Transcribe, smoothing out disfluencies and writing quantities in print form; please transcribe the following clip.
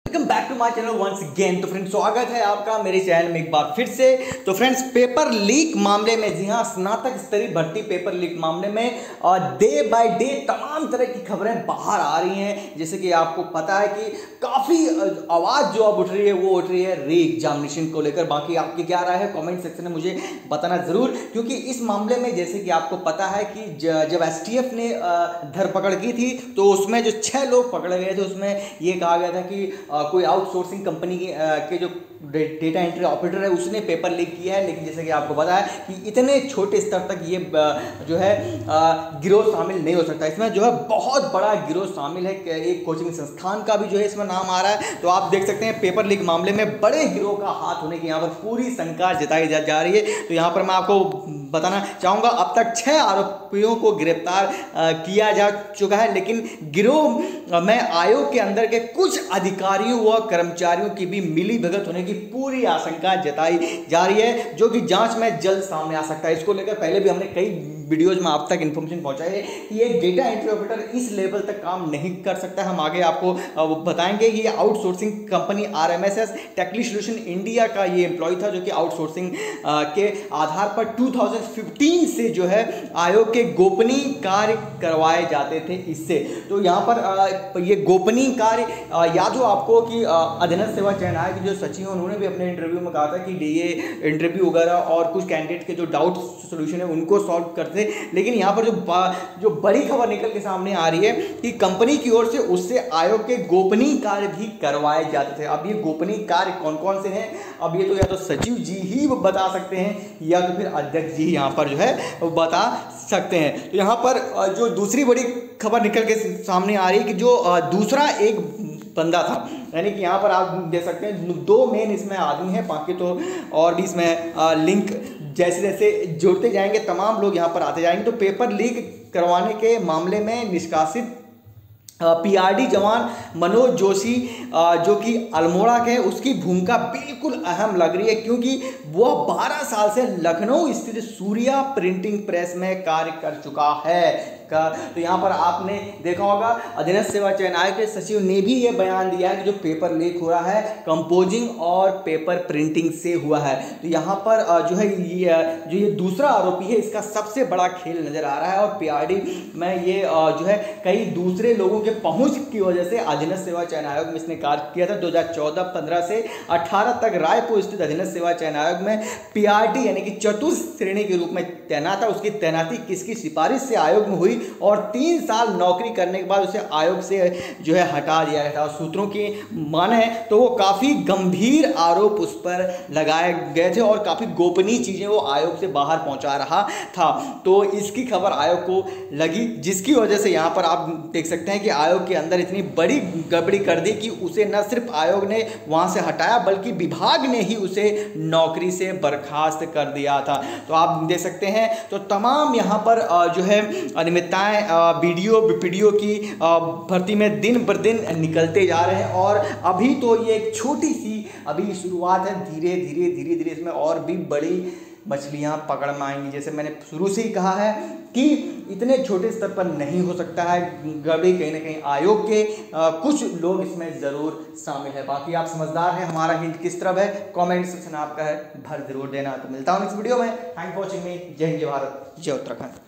Welcome back to my channel once again. तो friends, स्वागत है आपका मेरे चैनल में एक बार फिर से। तो फ्रेंड्स, पेपर लीक मामले में, जी हाँ, स्नातक स्तरीय भर्ती पेपर लीक मामले में डे बाय डे तमाम तरह की खबरें बाहर आ रही हैं। जैसे कि आपको पता है कि काफ़ी आवाज़ जो अब उठ रही है वो उठ रही है री एग्जामिनेशन को लेकर। बाकी आपकी क्या राय है कमेंट सेक्शन में मुझे बताना ज़रूर, क्योंकि इस मामले में जैसे कि आपको पता है कि जब एसटीएफ ने धरपकड़ की थी तो उसमें जो 6 लोग पकड़े गए थे उसमें ये कहा गया था कि कोई आउटसोर्सिंग कंपनी के जो डेटा एंट्री ऑपरेटर है उसने पेपर लीक किया है। लेकिन जैसे कि आपको पता है कि इतने छोटे स्तर तक ये जो है गिरोह शामिल नहीं हो सकता। इसमें जो है बहुत बड़ा गिरोह शामिल है, एक कोचिंग संस्थान का भी जो है इसमें नाम आ रहा है। तो आप देख सकते हैं पेपर लीक मामले में बड़े गिरोह का हाथ होने की यहाँ पर पूरी शंका जताई जा रही है। तो यहाँ पर मैं आपको बताना चाहूँगा अब तक 6 आरोपियों को गिरफ्तार किया जा चुका है, लेकिन गिरोह में आयोग के अंदर के कुछ अधिकारियों व कर्मचारियों की भी मिली भगत होने की पूरी आशंका जताई जा रही है, जो कि जांच में जल्द सामने आ सकता है। इसको लेकर पहले भी हमने कई वीडियोज में आप तक इन्फॉर्मेशन पहुंचाई है कि एक डेटा एंट्री ऑपरेटर इस लेवल तक काम नहीं कर सकता। हम आगे आपको बताएंगे कि ये outsourcing company RMSS techly solution India का ये एम्प्लॉय था, जो कि आउटसोर्सिंग के आधार पर 2015 से जो है आयोग के गोपनीय कार्य करवाए जाते थे इससे। तो यहाँ पर ये गोपनीय कार्य याद हो आपको कि अधीनस्थ सेवा चयन आयोग के जो सचिव हैं उन्होंने भी अपने इंटरव्यू में कहा था कि ये इंटरव्यू वगैरह और कुछ कैंडिडेट के जो डाउट सोल्यूशन है उनको सॉल्व करते। लेकिन यहाँ पर जो बड़ी खबर निकल के सामने आ रही है कि कंपनी की ओर से उससे आयोग के गोपनीय कार्य भी करवाए जाते थे। अब ये गोपनीय कार्य कौन कौन से हैं, अब ये तो या तो सचिव जी ही बता सकते हैं या तो फिर अध्यक्ष जी यहाँ पर जो है बता सकते हैं। तो यहाँ पर जो दूसरी बड़ी खबर निकल के सामने आ रही है कि जो दूसरा एक बंदा था, यानी कि यहाँ पर आप देख सकते हैं 2 मेन इसमें आदमी हैं, बाकी तो और भी इसमें लिंक जैसे जैसे जुड़ते जाएंगे तमाम लोग यहाँ पर आते जाएंगे। तो पेपर लीक करवाने के मामले में निष्कासित PRD जवान मनोज जोशी जो कि अल्मोड़ा के, उसकी भूमिका बिल्कुल अहम लग रही है, क्योंकि वह 12 साल से लखनऊ स्थित सूर्या प्रिंटिंग प्रेस में कार्य कर चुका है। तो यहाँ पर आपने देखा होगा अधीनस्थ सेवा चयन आयोग के सचिव ने भी ये बयान दिया है कि जो पेपर लीक हो रहा है कंपोजिंग और पेपर प्रिंटिंग से हुआ है। तो यहाँ पर जो है ये दूसरा आरोपी है, इसका सबसे बड़ा खेल नजर आ रहा है। और PRD में ये जो है कई दूसरे लोगों के पहुंच की वजह से अधीनस्थ सेवा चयन आयोग में इसने कार्य किया था। 2014-15 से 18 तक रायपुर स्थित अधीनस्थ सेवा चयन आयोग में PRD यानी कि चतुर्थ श्रेणी के रूप में तैनात था। उसकी तैनाती किसकी सिफारिश से आयोग में हुई और 3 साल नौकरी करने के बाद उसे आयोग से जो है हटा दिया गया था। सूत्रों की मान है तो वो काफ़ी गंभीर आरोप उस पर लगाए गए थे और काफ़ी गोपनीय चीज़ें वो आयोग से बाहर पहुंचा रहा था। तो इसकी खबर आयोग को लगी, जिसकी वजह से यहाँ पर आप देख सकते हैं कि आयोग के अंदर इतनी बड़ी गड़बड़ी कर दी कि उसे न सिर्फ आयोग ने वहाँ से हटाया बल्कि विभाग ने ही उसे नौकरी से बर्खास्त कर दिया था। तो आप देख सकते हैं तो तमाम यहाँ पर जो है अनियमितताएं वीडियो की भर्ती में दिन पर दिन निकलते जा रहे हैं। और अभी तो ये एक छोटी सी अभी शुरुआत है, धीरे धीरे इसमें और भी बड़ी मछलियां पकड़ में आएंगी। जैसे मैंने शुरू से ही कहा है कि इतने छोटे स्तर पर नहीं हो सकता है गड़बड़ी, कहीं ना कहीं आयोग के कुछ लोग इसमें ज़रूर शामिल है। बाकी आप समझदार हैं, हमारा हिंट किस तरफ है कमेंट सेक्शन आपका है, भर जरूर देना। तो मिलता हूँ नेक्स्ट वीडियो में। Thank for watching me. जय हिंद, जय भारत, जय उत्तराखंड।